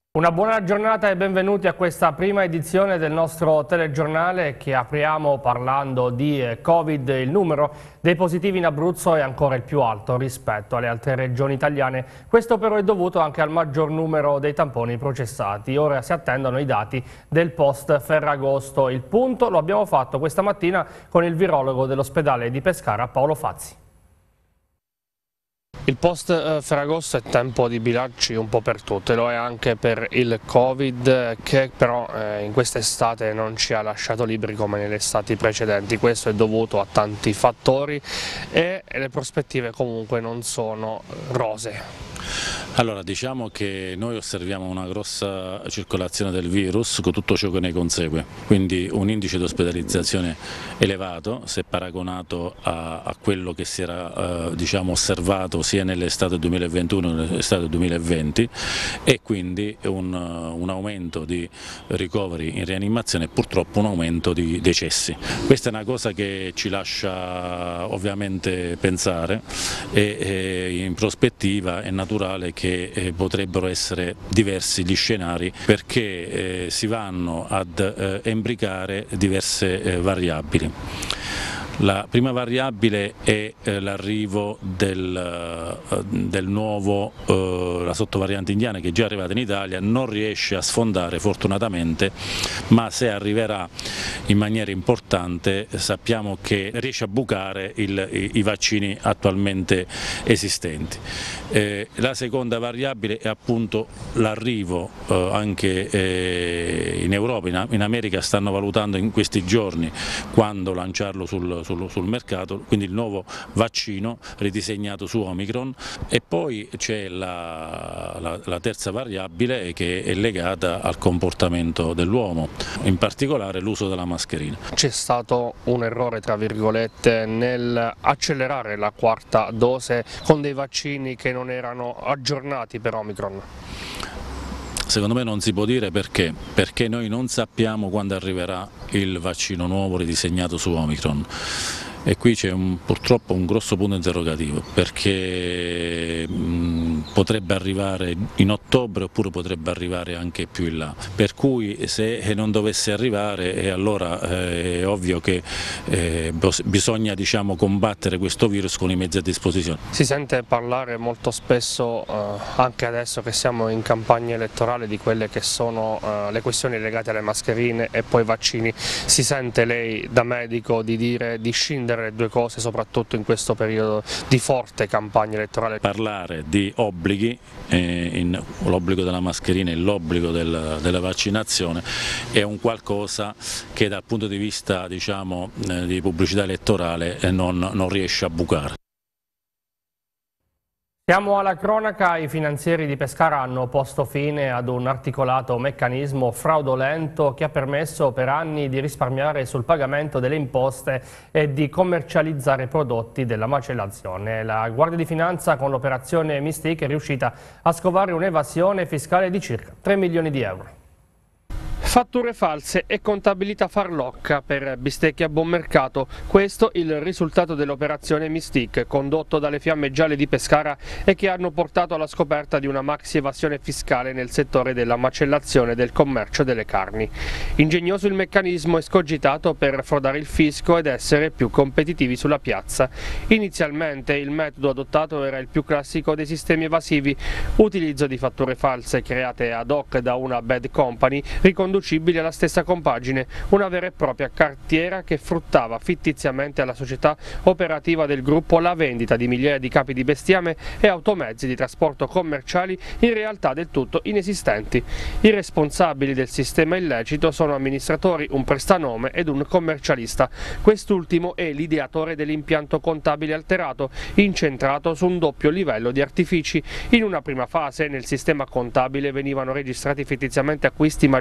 Una buona giornata e benvenuti a questa prima edizione del nostro telegiornale che apriamo parlando di Covid. Il numero dei positivi in Abruzzo è ancora il più alto rispetto alle altre regioni italiane. Questo però è dovuto anche al maggior numero dei tamponi processati. Ora si attendono i dati del post Ferragosto. Il punto lo abbiamo fatto questa mattina con il virologo dell'ospedale di Pescara, Paolo Fazzi. Il post Ferragosto è tempo di bilanci un po' per tutte, lo è anche per il Covid che però in quest'estate non ci ha lasciato liberi come nelle estati precedenti. Questo è dovuto a tanti fattori e le prospettive comunque non sono rosee. Allora, diciamo che noi osserviamo una grossa circolazione del virus con tutto ciò che ne consegue, quindi un indice di ospedalizzazione elevato se paragonato a quello che si era osservato sia nell'estate 2021 che nell'estate 2020 e quindi un aumento di ricoveri in rianimazione e purtroppo un aumento di decessi. Questa è una cosa che ci lascia ovviamente pensare e in prospettiva è naturale che potrebbero essere diversi gli scenari perché si vanno ad imbricare diverse variabili. La prima variabile è l'arrivo la sottovariante indiana che è già arrivata in Italia, non riesce a sfondare fortunatamente, ma se arriverà in maniera importante sappiamo che riesce a bucare i vaccini attualmente esistenti. La seconda variabile è appunto l'arrivo anche in Europa, in America stanno valutando in questi giorni quando lanciarlo sul mercato, quindi il nuovo vaccino ridisegnato su Omicron, e poi c'è la terza variabile che è legata al comportamento dell'uomo, in particolare l'uso della mascherina. C'è stato un errore tra virgolette nel accelerare la quarta dose con dei vaccini che non erano aggiornati per Omicron? Secondo me non si può dire perché noi non sappiamo quando arriverà il vaccino nuovo ridisegnato su Omicron. E qui c'è purtroppo un grosso punto interrogativo perché potrebbe arrivare in ottobre oppure potrebbe arrivare anche più in là, per cui se non dovesse arrivare allora è ovvio che bisogna combattere questo virus con i mezzi a disposizione. Si sente parlare molto spesso anche adesso che siamo in campagna elettorale di quelle che sono le questioni legate alle mascherine e poi vaccini. Si sente lei da medico di scindere le due cose, soprattutto in questo periodo di forte campagna elettorale? Parlare di obblighi, l'obbligo della mascherina e l'obbligo della vaccinazione è un qualcosa che dal punto di vista di pubblicità elettorale non riesce a bucare. Siamo alla cronaca. I finanzieri di Pescara hanno posto fine ad un articolato meccanismo fraudolento che ha permesso per anni di risparmiare sul pagamento delle imposte e di commercializzare prodotti della macellazione. La Guardia di Finanza con l'operazione Mystique è riuscita a scovare un'evasione fiscale di circa 3 milioni di euro. Fatture false e contabilità farlocca per bistecche a buon mercato. Questo il risultato dell'operazione Mystique condotto dalle Fiamme Gialle di Pescara e che hanno portato alla scoperta di una maxi evasione fiscale nel settore della macellazione e del commercio delle carni. Ingegnoso il meccanismo escogitato per frodare il fisco ed essere più competitivi sulla piazza. Inizialmente il metodo adottato era il più classico dei sistemi evasivi, utilizzo di fatture false create ad hoc da una bad company riconducibili alla stessa compagine, una vera e propria cartiera che fruttava fittiziamente alla società operativa del gruppo la vendita di migliaia di capi di bestiame e automezzi di trasporto commerciali in realtà del tutto inesistenti. I responsabili del sistema illecito sono amministratori, un prestanome ed un commercialista. Quest'ultimo è l'ideatore dell'impianto contabile alterato, incentrato su un doppio livello di artifici. In una prima fase nel sistema contabile venivano registrati fittiziamente acquisti maggiori di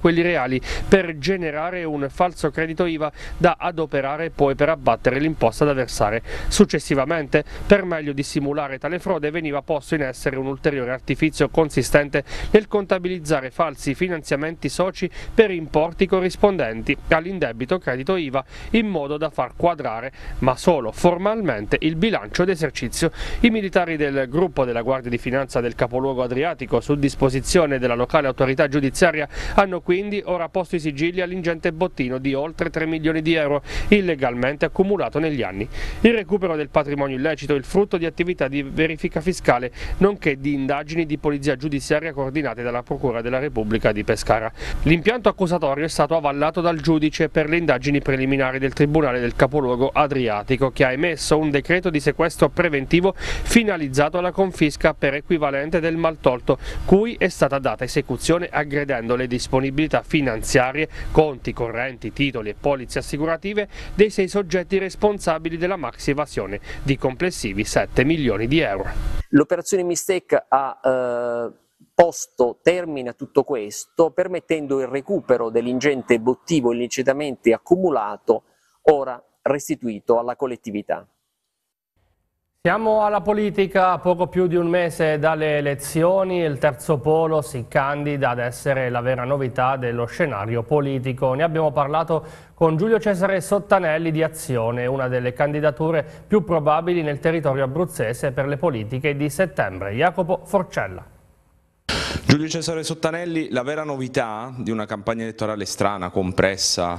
quelli reali per generare un falso credito IVA da adoperare poi per abbattere l'imposta da versare. Successivamente, per meglio dissimulare tale frode, veniva posto in essere un ulteriore artifizio consistente nel contabilizzare falsi finanziamenti soci per importi corrispondenti all'indebito credito IVA in modo da far quadrare, ma solo formalmente, il bilancio d'esercizio. I militari del gruppo della Guardia di Finanza del capoluogo adriatico, su disposizione della locale autorità giudiziaria, hanno quindi ora posto i sigilli all'ingente bottino di oltre 3 milioni di euro illegalmente accumulato negli anni. Il recupero del patrimonio illecito è il frutto di attività di verifica fiscale, nonché di indagini di polizia giudiziaria coordinate dalla Procura della Repubblica di Pescara. L'impianto accusatorio è stato avallato dal giudice per le indagini preliminari del Tribunale del capoluogo adriatico, che ha emesso un decreto di sequestro preventivo finalizzato alla confisca per equivalente del maltolto, cui è stata data esecuzione aggredendo le disponibilità finanziarie, conti correnti, titoli e polizze assicurative dei 6 soggetti responsabili della maxi evasione di complessivi 7 milioni di euro. L'operazione Mistake ha posto termine a tutto questo, permettendo il recupero dell'ingente bottivo illecitamente accumulato, ora restituito alla collettività. Siamo alla politica, a poco più di un mese dalle elezioni, il terzo polo si candida ad essere la vera novità dello scenario politico. Ne abbiamo parlato con Giulio Cesare Sottanelli di Azione, una delle candidature più probabili nel territorio abruzzese per le politiche di settembre. Jacopo Forcella. Giulio Cesare Sottanelli, la vera novità di una campagna elettorale strana, complessa,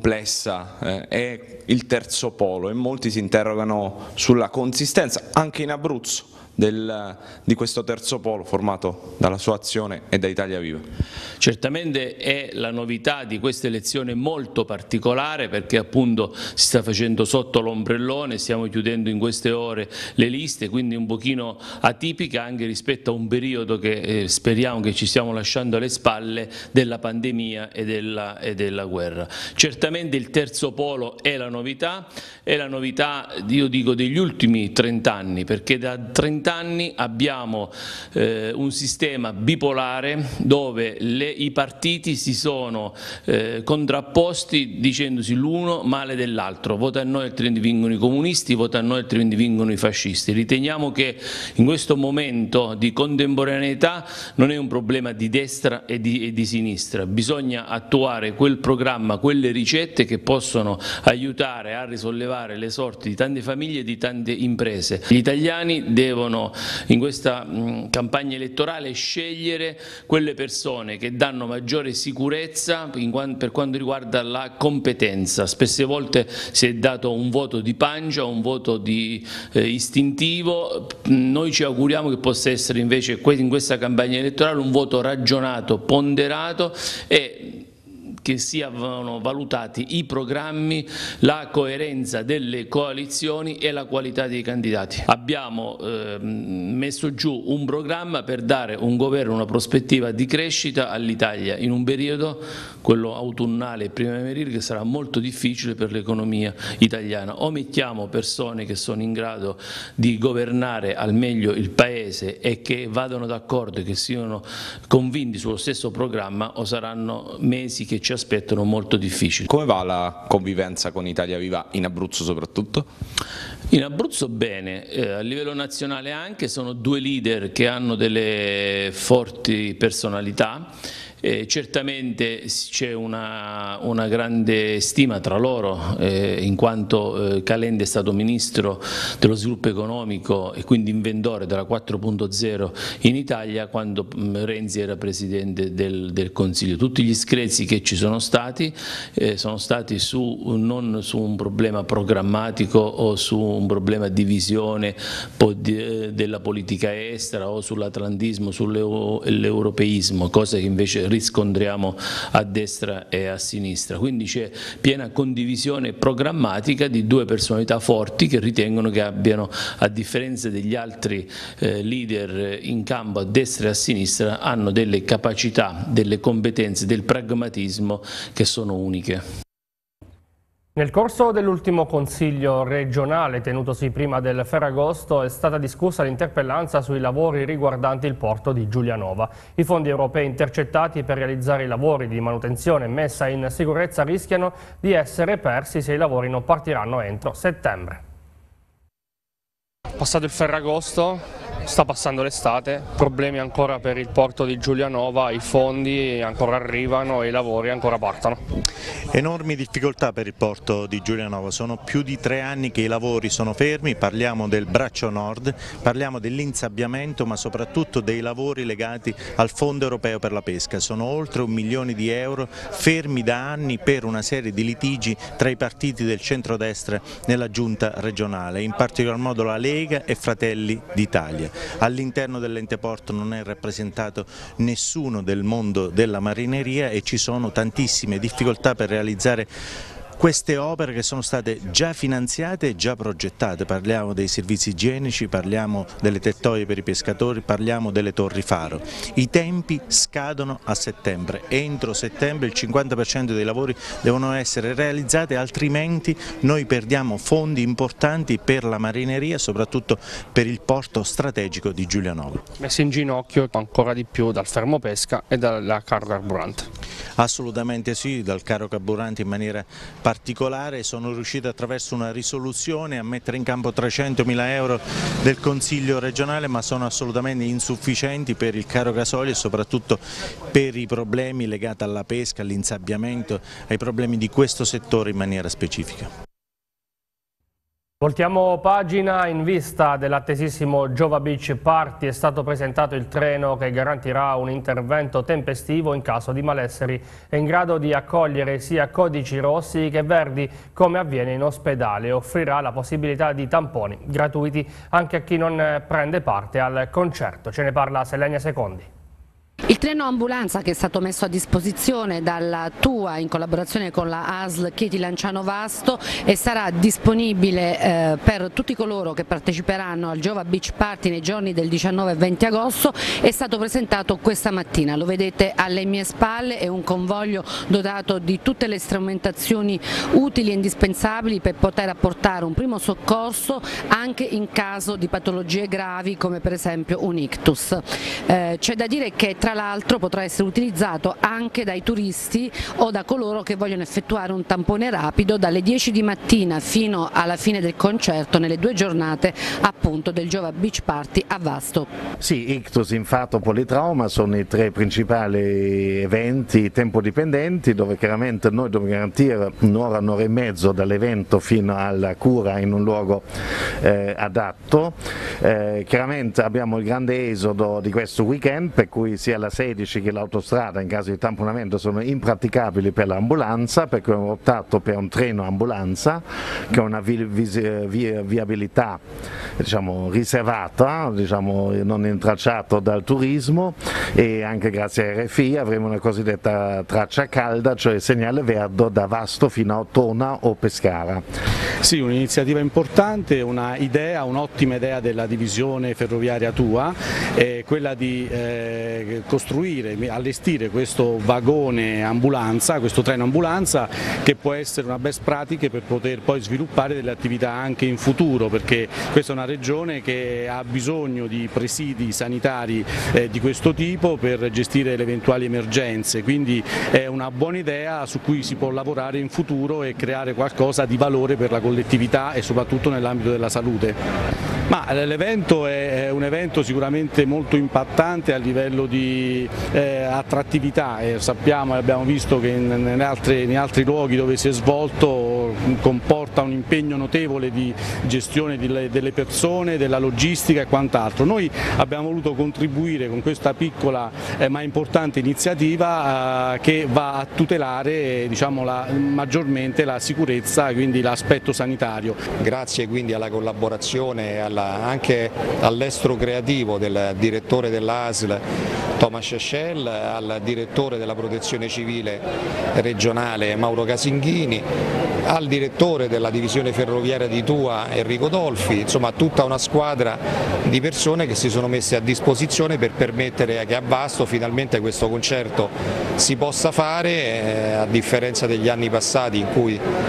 è il terzo polo e molti si interrogano sulla consistenza, anche in Abruzzo, di questo terzo polo formato dalla sua Azione e da Italia Viva. Certamente è la novità di questa elezione molto particolare, perché appunto si sta facendo sotto l'ombrellone, stiamo chiudendo in queste ore le liste, quindi un pochino atipica anche rispetto a un periodo che speriamo che ci stiamo lasciando alle spalle, della pandemia e della guerra. Certamente il terzo polo è la novità, io dico degli ultimi 30 anni, perché da 30 anni abbiamo un sistema bipolare dove i partiti si sono contrapposti dicendosi l'uno male dell'altro: vota a noi altrimenti vincono i comunisti, vota a noi altrimenti vincono i fascisti. Riteniamo che in questo momento di contemporaneità non è un problema di destra e di sinistra, bisogna attuare quel programma, quelle ricette che possono aiutare a risollevare le sorti di tante famiglie e di tante imprese. Gli italiani devono in questa campagna elettorale scegliere quelle persone che danno maggiore sicurezza per quanto riguarda la competenza. Spesse volte si è dato un voto di pancia, un voto istintivo. Noi ci auguriamo che possa essere invece in questa campagna elettorale un voto ragionato, ponderato e che siano valutati i programmi, la coerenza delle coalizioni e la qualità dei candidati. Abbiamo messo giù un programma per dare un governo, una prospettiva di crescita all'Italia in un periodo, quello autunnale e primaverile, che sarà molto difficile per l'economia italiana. O mettiamo persone che sono in grado di governare al meglio il Paese e che vadano d'accordo e che siano convinti sullo stesso programma, o saranno mesi che ci aspettano molto difficili. Come va la convivenza con Italia Viva in Abruzzo soprattutto? In Abruzzo bene, a livello nazionale anche, sono due leader che hanno delle forti personalità. Certamente c'è una grande stima tra loro, in quanto Calenda è stato ministro dello sviluppo economico e quindi inventore della 4.0 in Italia, quando Renzi era presidente del Consiglio. Tutti gli screzi che ci sono stati non su un problema programmatico o su un problema di visione della politica estera o sull'atlantismo, sull'europeismo, cosa che invece riscontriamo a destra e a sinistra. Quindi c'è piena condivisione programmatica di due personalità forti che ritengono che abbiano, a differenza degli altri leader in campo a destra e a sinistra, hanno delle capacità, delle competenze, del pragmatismo che sono uniche. Nel corso dell'ultimo consiglio regionale tenutosi prima del Ferragosto è stata discussa l'interpellanza sui lavori riguardanti il porto di Giulianova. I fondi europei intercettati per realizzare i lavori di manutenzione e messa in sicurezza rischiano di essere persi se i lavori non partiranno entro settembre. Passato il Ferragosto, sta passando l'estate, problemi ancora per il porto di Giulianova, i fondi ancora arrivano e i lavori ancora partono. Enormi difficoltà per il porto di Giulianova, sono più di 3 anni che i lavori sono fermi, parliamo del braccio nord, parliamo dell'insabbiamento ma soprattutto dei lavori legati al Fondo Europeo per la Pesca, sono oltre 1 milione di euro fermi da anni per una serie di litigi tra i partiti del centrodestra nella giunta regionale, in particolar modo la Lega e Fratelli d'Italia. All'interno dell'ente porto non è rappresentato nessuno del mondo della marineria e ci sono tantissime difficoltà per realizzare queste opere che sono state già finanziate e già progettate, parliamo dei servizi igienici, parliamo delle tettoie per i pescatori, parliamo delle torri faro. I tempi scadono a settembre, entro settembre il 50% dei lavori devono essere realizzati, altrimenti noi perdiamo fondi importanti per la marineria, soprattutto per il porto strategico di Giulianova. Messi in ginocchio ancora di più dal fermo pesca e dalla caro carburante. Assolutamente sì, dal caro carburante in maniera particolare. Sono riuscito attraverso una risoluzione a mettere in campo 300.000 euro del Consiglio regionale, ma sono assolutamente insufficienti per il caro gasolio e soprattutto per i problemi legati alla pesca, all'insabbiamento, ai problemi di questo settore in maniera specifica. Voltiamo pagina. In vista dell'attesissimo Giova Beach Party è stato presentato il treno che garantirà un intervento tempestivo in caso di malesseri e in grado di accogliere sia codici rossi che verdi come avviene in ospedale. Offrirà la possibilità di tamponi gratuiti anche a chi non prende parte al concerto. Ce ne parla Selenia Secondi. Il treno ambulanza che è stato messo a disposizione dalla TUA in collaborazione con la ASL Chieti Lanciano Vasto e sarà disponibile per tutti coloro che parteciperanno al Giova Beach Party nei giorni del 19 e 20 agosto, è stato presentato questa mattina, lo vedete alle mie spalle, è un convoglio dotato di tutte le strumentazioni utili e indispensabili per poter apportare un primo soccorso anche in caso di patologie gravi come per esempio un ictus. C'è da dire che tra l'altro potrà essere utilizzato anche dai turisti o da coloro che vogliono effettuare un tampone rapido dalle 10 di mattina fino alla fine del concerto nelle 2 giornate appunto del Giova Beach Party a Vasto. Sì, ictus, infarto, politrauma sono i 3 principali eventi tempo dipendenti dove chiaramente noi dobbiamo garantire un'ora, un'ora e mezzo dall'evento fino alla cura in un luogo adatto. Chiaramente abbiamo il grande esodo di questo weekend per cui sia la 16 che l'autostrada in caso di tamponamento sono impraticabili per l'ambulanza, perché abbiamo optato per un treno ambulanza che ha una viabilità riservata, non intralciato dal turismo, e anche grazie a RFI avremo una cosiddetta traccia calda, cioè segnale verde da Vasto fino a Ottona o Pescara. Sì, un'iniziativa importante, un'ottima idea della divisione ferroviaria TUA, quella di costruire, allestire questo vagone ambulanza, questo treno ambulanza che può essere una best practice per poter poi sviluppare delle attività anche in futuro, perché questa è una regione che ha bisogno di presidi sanitari di questo tipo per gestire le eventuali emergenze, quindi è una buona idea su cui si può lavorare in futuro e creare qualcosa di valore per la collettività e soprattutto nell'ambito della salute. Ma l'evento è un evento sicuramente molto impattante a livello di attrattività, sappiamo e abbiamo visto che in altri luoghi dove si è svolto comporta un impegno notevole di gestione delle persone, della logistica e quant'altro. Noi abbiamo voluto contribuire con questa piccola ma importante iniziativa che va a tutelare maggiormente la sicurezza e quindi l'aspetto sanitario. Grazie quindi alla collaborazione anche all'estero creativo del direttore dell'ASL Thomas Schell, al direttore della Protezione Civile regionale Mauro Casinghini, al direttore della divisione ferroviaria di TUA Enrico Dolfi, insomma tutta una squadra di persone che si sono messe a disposizione per permettere che a Vasto finalmente questo concerto si possa fare, a differenza degli anni passati in cui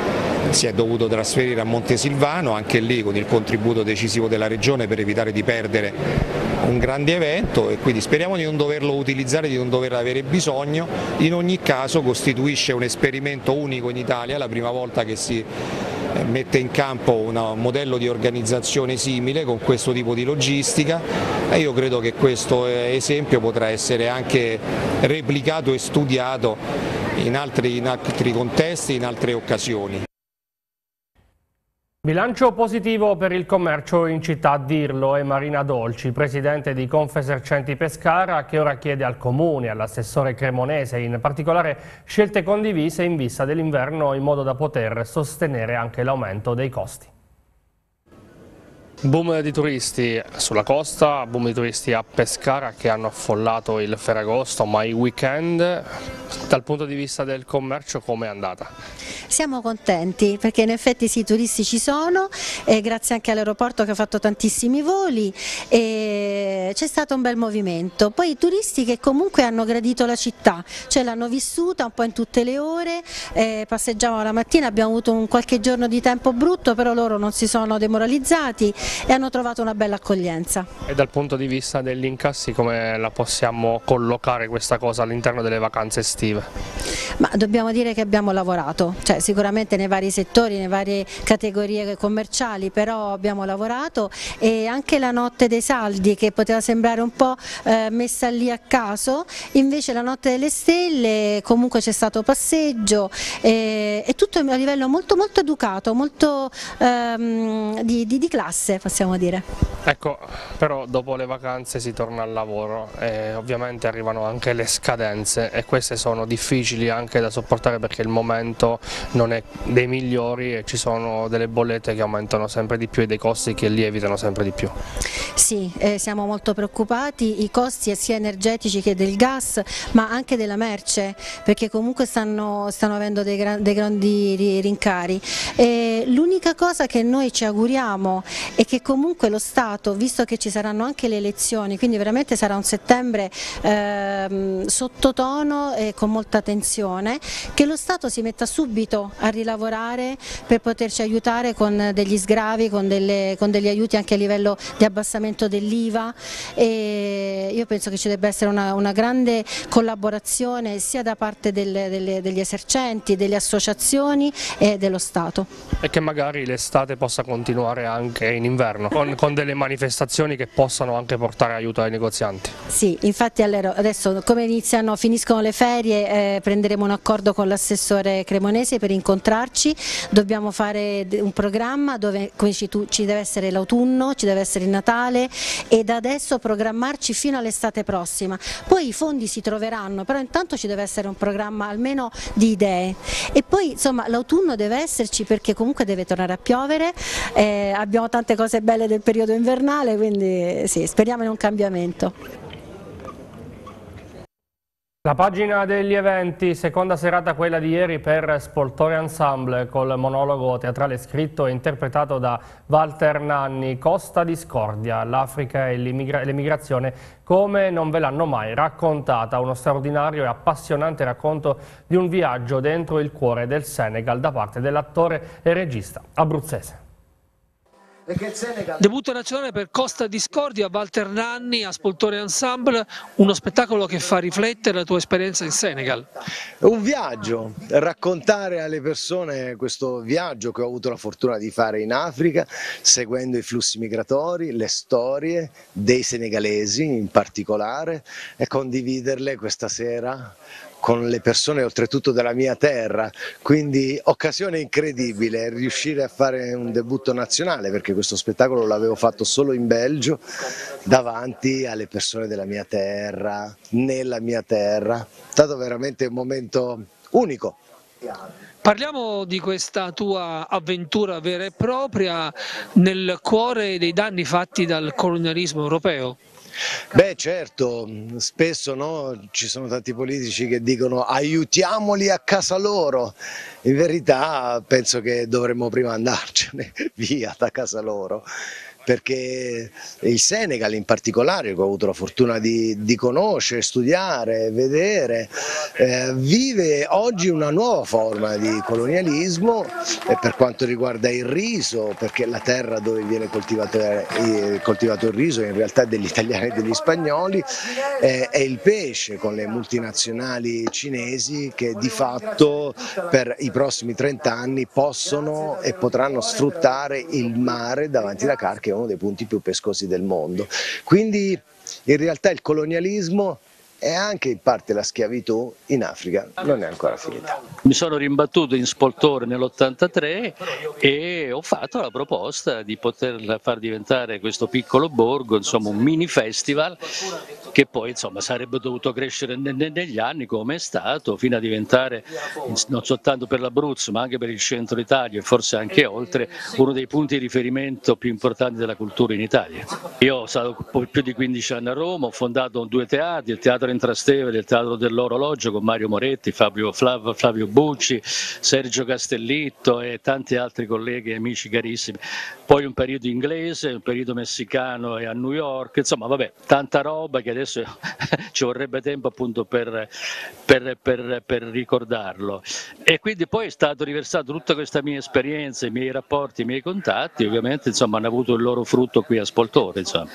si è dovuto trasferire a Montesilvano, anche lì con il contributo decisivo della Regione per evitare di perdere un grande evento, e quindi speriamo di non doverlo utilizzare, di non dover avere bisogno. In ogni caso costituisce un esperimento unico in Italia, la prima volta che si mette in campo un modello di organizzazione simile con questo tipo di logistica, e io credo che questo esempio potrà essere anche replicato e studiato in altri contesti, in altre occasioni. Bilancio positivo per il commercio in città, a dirlo è Marina Dolci, presidente di Confesercenti Pescara, che ora chiede al Comune e all'assessore Cremonese in particolare scelte condivise in vista dell'inverno, in modo da poter sostenere anche l'aumento dei costi. Boom di turisti sulla costa, boom di turisti a Pescara che hanno affollato il Ferragosto, ma i weekend. Dal punto di vista del commercio come è andata? Siamo contenti perché in effetti sì, i turisti ci sono, grazie anche all'aeroporto che ha fatto tantissimi voli, e c'è stato un bel movimento. Poi i turisti che comunque hanno gradito la città, cioè l'hanno vissuta un po' in tutte le ore, passeggiavano la mattina, abbiamo avuto un qualche giorno di tempo brutto, però loro non si sono demoralizzati e hanno trovato una bella accoglienza. E dal punto di vista degli incassi come la possiamo collocare questa cosa all'interno delle vacanze estive? Ma dobbiamo dire che abbiamo lavorato, cioè sicuramente nei vari settori, nelle varie categorie commerciali, però abbiamo lavorato, e anche la notte dei saldi, che poteva sembrare un po' messa lì a caso, invece la notte delle stelle comunque c'è stato passeggio, e tutto a livello molto educato, molto di classe, possiamo dire. Ecco, però dopo le vacanze si torna al lavoro e ovviamente arrivano anche le scadenze, e queste sono difficili anche da sopportare perché il momento non è dei migliori e ci sono delle bollette che aumentano sempre di più e dei costi che lievitano sempre di più. Sì, siamo molto preoccupati, i costi sia energetici che del gas, ma anche della merce, perché comunque stanno avendo dei grandi rincari. L'unica cosa che noi ci auguriamo è che comunque lo Stato, visto che ci saranno anche le elezioni, quindi veramente sarà un settembre sottotono e con molta tensione, che lo Stato si metta subito a rilavorare per poterci aiutare con degli sgravi, con degli aiuti anche a livello di abbassamento dell'IVA, e io penso che ci debba essere una grande collaborazione sia da parte degli esercenti, delle associazioni e dello Stato. E che magari l'estate possa continuare anche in inverno, con delle manifestazioni che possano anche portare aiuto ai negozianti. Sì, infatti adesso come finiscono le ferie, prenderemo un accordo con l'assessore Cremonese per incontrarci, dobbiamo fare un programma dove, come dici tu, ci deve essere l'autunno, ci deve essere il Natale, e da adesso programmarci fino all'estate prossima. Poi i fondi si troveranno, però intanto ci deve essere un programma almeno di idee, e poi insomma l'autunno deve esserci perché comunque deve tornare a piovere, abbiamo tante cose belle del periodo invernale, quindi sì, speriamo in un cambiamento. La pagina degli eventi, seconda serata quella di ieri per Spoltore Ensemble, col monologo teatrale scritto e interpretato da Walter Nanni, Costa Discordia, l'Africa e l'emigrazione come non ve l'hanno mai raccontata, uno straordinario e appassionante racconto di un viaggio dentro il cuore del Senegal da parte dell'attore e regista abruzzese. Debutto nazionale per Costa Discordia, Walter Nanni a Spoltore Ensemble, uno spettacolo che fa riflettere la tua esperienza in Senegal. Un viaggio, raccontare alle persone questo viaggio che ho avuto la fortuna di fare in Africa, seguendo i flussi migratori, le storie dei senegalesi in particolare, e condividerle questa sera con le persone oltretutto della mia terra, quindi occasione incredibile riuscire a fare un debutto nazionale, perché questo spettacolo l'avevo fatto solo in Belgio davanti alle persone della mia terra, nella mia terra. È stato veramente un momento unico. Parliamo di questa tua avventura vera e propria nel cuore dei danni fatti dal colonialismo europeo. Beh certo, spesso no, ci sono tanti politici che dicono aiutiamoli a casa loro, in verità penso che dovremmo prima andarcene via da casa loro, perché il Senegal in particolare, che ho avuto la fortuna di conoscere, studiare, vedere, vive oggi una nuova forma di colonialismo per quanto riguarda il riso, perché la terra dove viene coltivato il riso in realtà è degli italiani e degli spagnoli, è il pesce con le multinazionali cinesi che di fatto per i prossimi 30 anni possono e potranno sfruttare il mare davanti a Dakar, che è uno dei punti più pescosi del mondo. Quindi in realtà il colonialismo e anche in parte la schiavitù in Africa non è ancora finita. Mi sono rimbattuto in Spoltore nell'83 e ho fatto la proposta di poter far diventare questo piccolo borgo, insomma, un mini festival che poi insomma sarebbe dovuto crescere negli anni, come è stato, fino a diventare non soltanto per l'Abruzzo ma anche per il centro Italia e forse anche oltre, uno dei punti di riferimento più importanti della cultura in Italia. Io ho stato più di 15 anni a Roma, ho fondato 2 teatri, il Teatro in Trastevere, il Teatro dell'Orologio con Mario Moretti, Flavio Bucci, Sergio Castellitto e tanti altri colleghi e amici carissimi. Poi un periodo inglese, un periodo messicano e a New York, insomma vabbè, tanta roba che adesso ci vorrebbe tempo appunto per ricordarlo. E quindi poi è stato riversato tutta questa mia esperienza, i miei rapporti, i miei contatti, ovviamente insomma hanno avuto il loro frutto qui a Spoltore, insomma.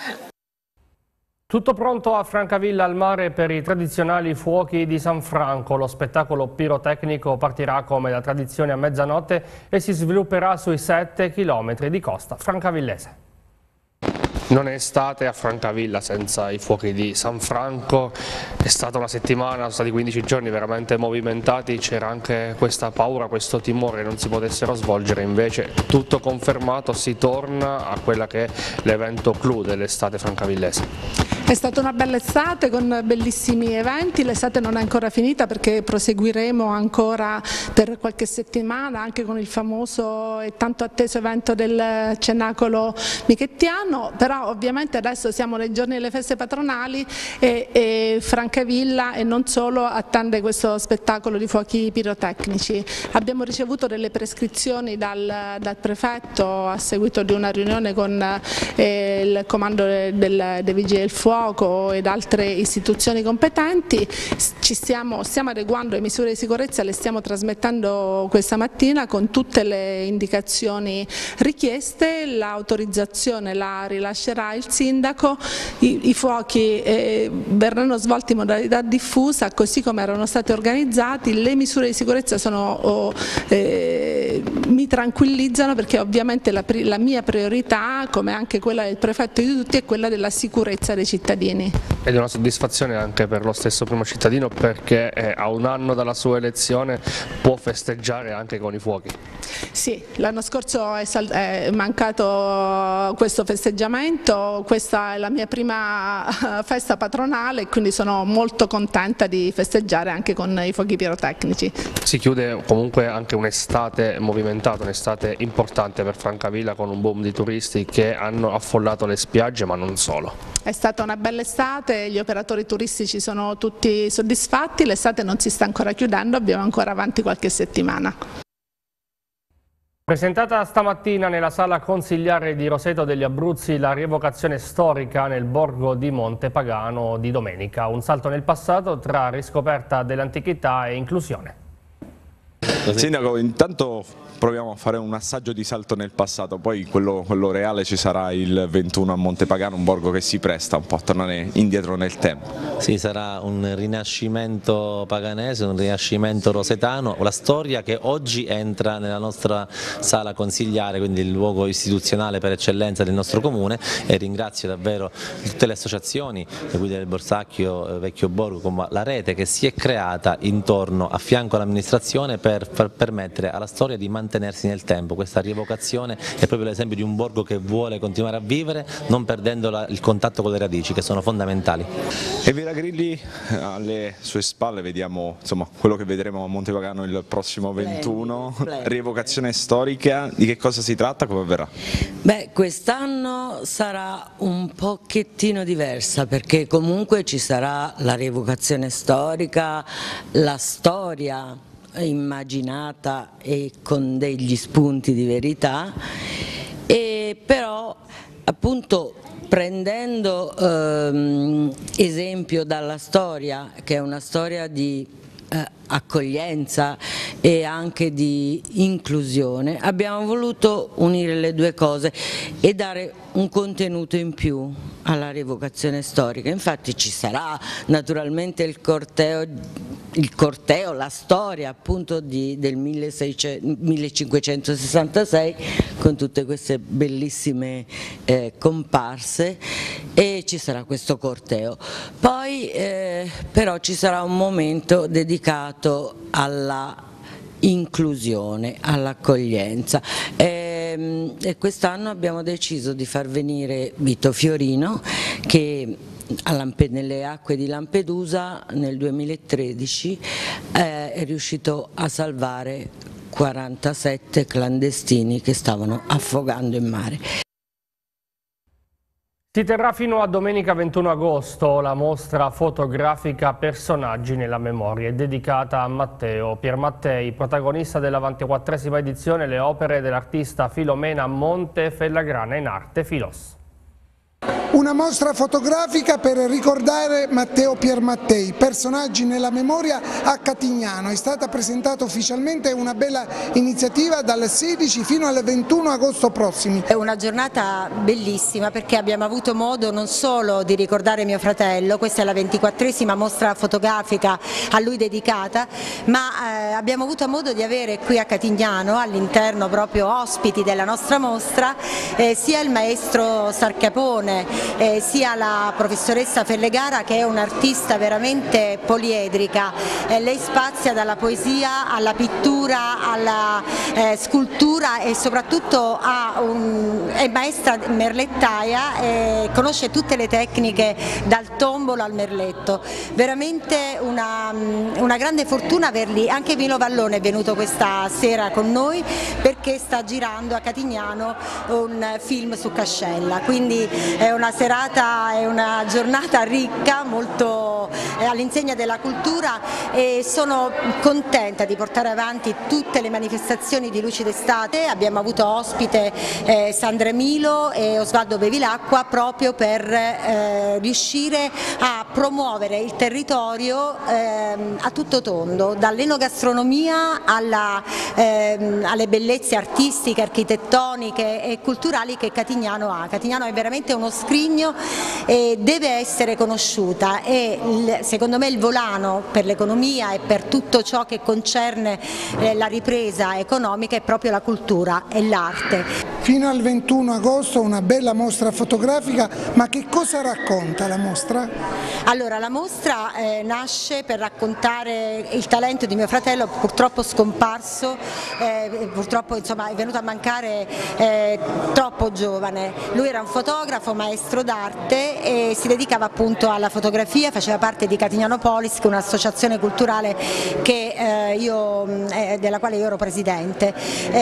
Tutto pronto a Francavilla al mare per i tradizionali fuochi di San Franco. Lo spettacolo pirotecnico partirà come da tradizione a mezzanotte e si svilupperà sui 7 chilometri di costa francavillese. Non è estate a Francavilla senza i fuochi di San Franco, è stata una settimana, sono stati 15 giorni veramente movimentati, c'era anche questa paura, questo timore che non si potessero svolgere, invece tutto confermato, si torna a quella che è l'evento clou dell'estate francavillese. È stata una bella estate con bellissimi eventi, l'estate non è ancora finita perché proseguiremo ancora per qualche settimana anche con il famoso e tanto atteso evento del Cenacolo Michettiano, però ovviamente adesso siamo nei giorni delle feste patronali e Francavilla e non solo attende questo spettacolo di fuochi pirotecnici. Abbiamo ricevuto delle prescrizioni dal prefetto a seguito di una riunione con il comando dei Vigili del Fuoco ed altre istituzioni competenti. Stiamo adeguando le misure di sicurezza, le stiamo trasmettendo questa mattina con tutte le indicazioni richieste, l'autorizzazione la rilascerà il sindaco, i fuochi verranno svolti in modalità diffusa così come erano stati organizzati, le misure di sicurezza mi tranquillizzano perché ovviamente la mia priorità, come anche quella del prefetto di tutti, è quella della sicurezza dei cittadini. Ed è una soddisfazione anche per lo stesso primo cittadino perché a un anno dalla sua elezione può festeggiare anche con i fuochi. Sì, l'anno scorso è mancato questo festeggiamento, questa è la mia prima festa patronale e quindi sono molto contenta di festeggiare anche con i fuochi pirotecnici. Si chiude comunque anche un'estate movimentata, un'estate importante per Francavilla con un boom di turisti che hanno affollato le spiagge ma non solo. È stata una bella estate, gli operatori turistici sono tutti soddisfatti, l'estate non si sta ancora chiudendo, abbiamo ancora avanti qualche settimana. Presentata stamattina nella sala consigliare di Roseto degli Abruzzi la rievocazione storica nel borgo di Montepagano di domenica, un salto nel passato tra riscoperta dell'antichità e inclusione. Sindaco, intanto proviamo a fare un assaggio di salto nel passato, poi quello reale ci sarà il 21 a Montepagano, un borgo che si presta un po' a tornare indietro nel tempo. Sì, sarà un rinascimento paganese, un rinascimento rosetano, la storia che oggi entra nella nostra sala consigliare, quindi il luogo istituzionale per eccellenza del nostro comune, e ringrazio davvero tutte le associazioni, le guide del Borsacchio, Vecchio Borgo, come la rete che si è creata intorno, a fianco all'amministrazione, per permettere alla storia di mantenersi nel tempo. Questa rievocazione è proprio l'esempio di un borgo che vuole continuare a vivere non perdendo il contatto con le radici, che sono fondamentali. E Vera Grilli, alle sue spalle vediamo insomma quello che vedremo a Montepagano il prossimo 21, rievocazione storica, di che cosa si tratta, come avverrà? Beh, quest'anno sarà un pochettino diversa perché comunque ci sarà la rievocazione storica, la storia immaginata e con degli spunti di verità, e però appunto prendendo esempio dalla storia, che è una storia di accoglienza e anche di inclusione, abbiamo voluto unire le due cose e dare un contenuto in più alla rievocazione storica. Infatti ci sarà naturalmente il corteo, la storia appunto del 1566 con tutte queste bellissime comparse, e ci sarà questo corteo. Poi però ci sarà un momento dedicato alla inclusione, all'accoglienza, e quest'anno abbiamo deciso di far venire Vito Fiorino, che nelle acque di Lampedusa nel 2013 è riuscito a salvare 47 clandestini che stavano affogando in mare. Si terrà fino a domenica 21 agosto la mostra fotografica Personaggi nella memoria, dedicata a Matteo Piermattei, protagonista della 24esima edizione, le opere dell'artista Filomena Montefellagrana in arte Filos. Una mostra fotografica per ricordare Matteo Piermattei, Personaggi nella memoria a Catignano. È stata presentata ufficialmente, una bella iniziativa, dal 16 fino al 21 agosto prossimi. È una giornata bellissima perché abbiamo avuto modo non solo di ricordare mio fratello, questa è la 24esima mostra fotografica a lui dedicata, ma abbiamo avuto modo di avere qui a Catignano, all'interno proprio ospiti della nostra mostra, sia il maestro Sarchiapone, sia la professoressa Fellegara, che è un'artista veramente poliedrica. Lei spazia dalla poesia alla pittura, alla scultura, e soprattutto è maestra merlettaia e conosce tutte le tecniche dal tombolo al merletto. Veramente una grande fortuna averli. Anche Milo Vallone è venuto questa sera con noi perché sta girando a Catignano un film su Cascella, quindi è una serata, è una giornata ricca, molto all'insegna della cultura, e sono contenta di portare avanti tutte le manifestazioni di Luci d'estate. Abbiamo avuto ospite Sandra Milo e Osvaldo Bevilacqua proprio per riuscire a promuovere il territorio a tutto tondo, dall'enogastronomia alle bellezze artistiche, architettoniche e culturali che Catignano ha. Catignano è veramente uno scrigno e deve essere conosciuta, e secondo me il volano per l'economia e per tutto ciò che concerne la ripresa economica è proprio la cultura e l'arte. Fino al 21 agosto una bella mostra fotografica, ma che cosa racconta la mostra? Allora, la mostra nasce per raccontare il talento di mio fratello, purtroppo scomparso, purtroppo insomma è venuto a mancare troppo giovane. Lui era un fotografo, maestro d'arte, e si dedicava appunto alla fotografia, faceva parte di Catignano Polis, che è un'associazione culturale della quale io ero presidente.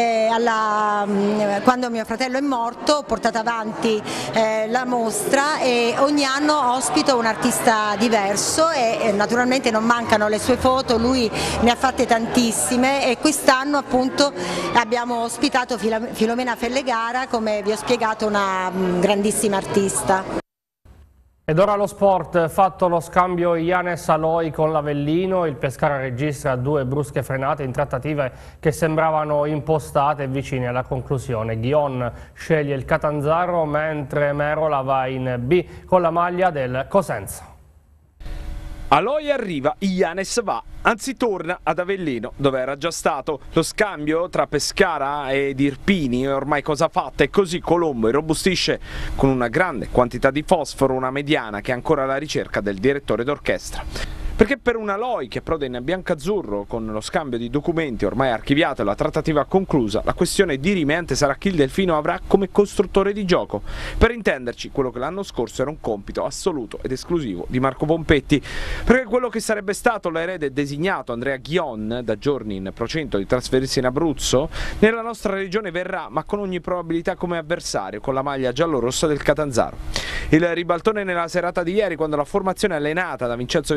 Quando mio fratello è morto ho portato avanti la mostra, e ogni anno ospito un artista diverso, e naturalmente non mancano le sue foto, lui ne ha fatte tantissime, e quest'anno appunto abbiamo ospitato Filomena Fellegara, come vi ho spiegato, una grandissima artista. Ed ora lo sport, fatto lo scambio Ianes Aloi con l'Avellino, il Pescara registra 2 brusche frenate in trattative che sembravano impostate e vicine alla conclusione. Ghion sceglie il Catanzaro, mentre Merola va in B con la maglia del Cosenza. Aloi arriva, Ianes va, anzi torna ad Avellino, dove era già stato. Lo scambio tra Pescara ed Irpini è ormai cosa fatta, e così Colombo irrobustisce con una grande quantità di fosforo una mediana che è ancora alla ricerca del direttore d'orchestra. Perché per un Aloi che approda in biancazzurro con lo scambio di documenti ormai archiviato e la trattativa conclusa, la questione dirimente sarà chi il Delfino avrà come costruttore di gioco. Per intenderci, quello che l'anno scorso era un compito assoluto ed esclusivo di Marco Pompetti, perché quello che sarebbe stato l'erede designato Andrea Ghion, da giorni in procinto di trasferirsi in Abruzzo, nella nostra regione verrà, ma con ogni probabilità come avversario, con la maglia giallo-rossa del Catanzaro. Il ribaltone nella serata di ieri, quando la formazione allenata da Vincenzo Vivarini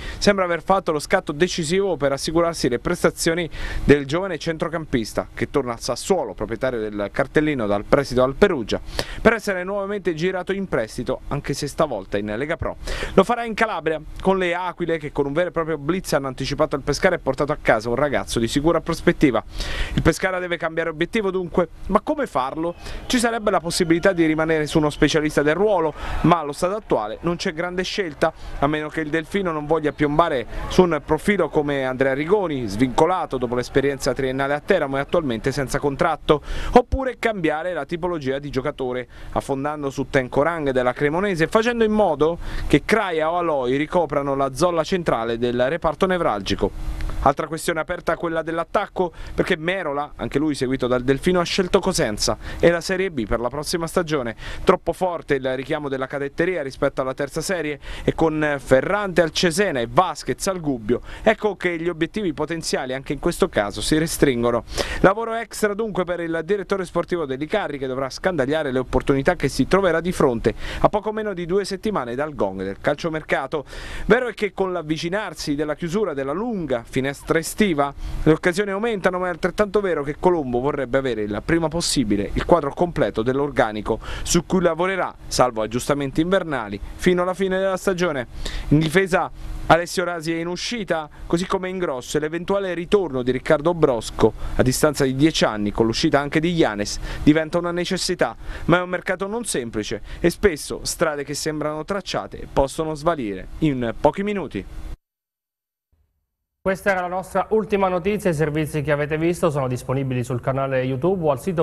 sembra aver fatto lo scatto decisivo per assicurarsi le prestazioni del giovane centrocampista, che torna al Sassuolo, proprietario del cartellino dal prestito al Perugia, per essere nuovamente girato in prestito, anche se stavolta in Lega Pro. Lo farà in Calabria, con le Aquile, che con un vero e proprio blitz hanno anticipato il Pescara e portato a casa un ragazzo di sicura prospettiva. Il Pescara deve cambiare obiettivo dunque, ma come farlo? Ci sarebbe la possibilità di rimanere su uno specialista del ruolo, ma allo stato attuale non c'è grande scelta, a meno che il Delfino non voglia piombare su un profilo come Andrea Rigoni, svincolato dopo l'esperienza triennale a Teramo e attualmente senza contratto, oppure cambiare la tipologia di giocatore, affondando su Tencorang della Cremonese, facendo in modo che Kraia o Aloi ricoprano la zolla centrale del reparto nevralgico. Altra questione aperta è quella dell'attacco, perché Merola, anche lui seguito dal Delfino, ha scelto Cosenza e la Serie B per la prossima stagione. Troppo forte il richiamo della cadetteria rispetto alla terza serie, e con Ferrante al Cesena e Vasquez al Gubbio, ecco che gli obiettivi potenziali anche in questo caso si restringono. Lavoro extra dunque per il direttore sportivo dell'Icarri, che dovrà scandagliare le opportunità che si troverà di fronte a poco meno di 2 settimane dal gong del calciomercato. Vero è che con l'avvicinarsi della chiusura della lunga finestra estiva le occasioni aumentano, ma è altrettanto vero che Colombo vorrebbe avere il prima possibile il quadro completo dell'organico su cui lavorerà, salvo aggiustamenti invernali, fino alla fine della stagione. In difesa Alessio Rasi è in uscita, così come in grosso, e l'eventuale ritorno di Riccardo Brosco a distanza di 10 anni, con l'uscita anche di Giannis, diventa una necessità, ma è un mercato non semplice e spesso strade che sembrano tracciate possono svanire in pochi minuti. Questa era la nostra ultima notizia. I servizi che avete visto sono disponibili sul canale YouTube o al sito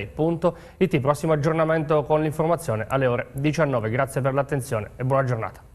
www.tv6.it. Prossimo aggiornamento con l'informazione alle ore 19. Grazie per l'attenzione e buona giornata.